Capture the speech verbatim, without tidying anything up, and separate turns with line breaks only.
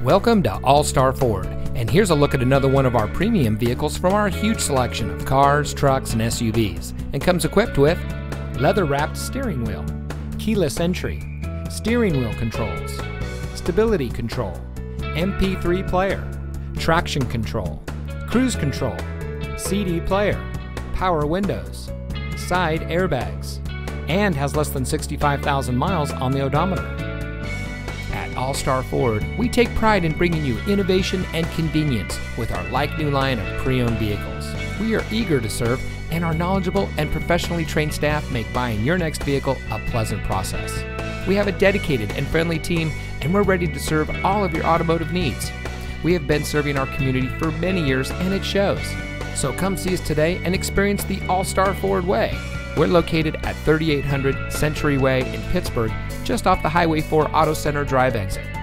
Welcome to All-Star Ford, and here's a look at another one of our premium vehicles from our huge selection of cars, trucks, and S U Vs, and comes equipped with leather-wrapped steering wheel, keyless entry, steering wheel controls, stability control, M P three player, traction control, cruise control, C D player, power windows, side airbags, and has less than sixty-five thousand miles on the odometer. At All-Star Ford, we take pride in bringing you innovation and convenience with our like-new line of pre-owned vehicles. We are eager to serve, and our knowledgeable and professionally trained staff make buying your next vehicle a pleasant process. We have a dedicated and friendly team, and we're ready to serve all of your automotive needs. We have been serving our community for many years, and it shows. So come see us today and experience the All-Star Ford way. We're located at thirty-eight hundred Century Way in Pittsburgh, just off the Highway four Auto Center Drive exit.